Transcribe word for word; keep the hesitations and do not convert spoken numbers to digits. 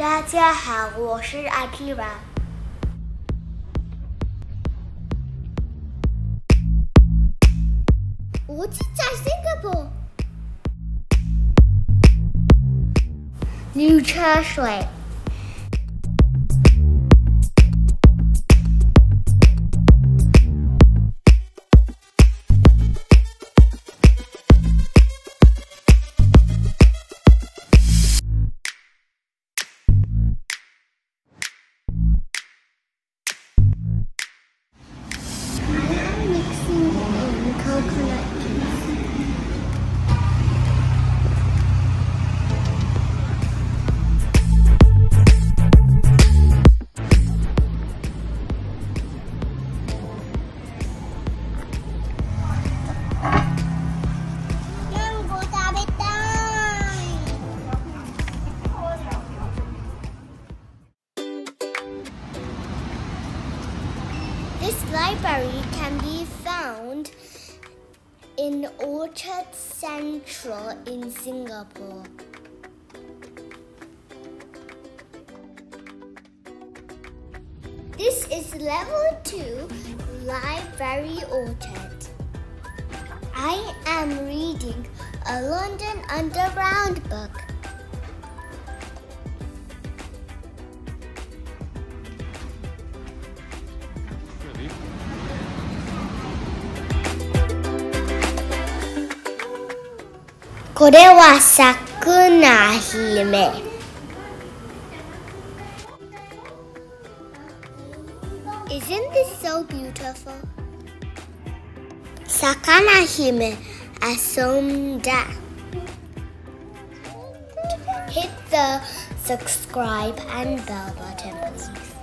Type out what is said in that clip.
大家好，我是 Akira。我是在 Singapore。New 车水。This library can be found in Orchard Central in Singapore. This is level two, Library Orchard. I am reading a London Underground book. This is Sakunahime. Isn't this so beautiful? Sakunahime asomda. Hit the subscribe and bell button, please.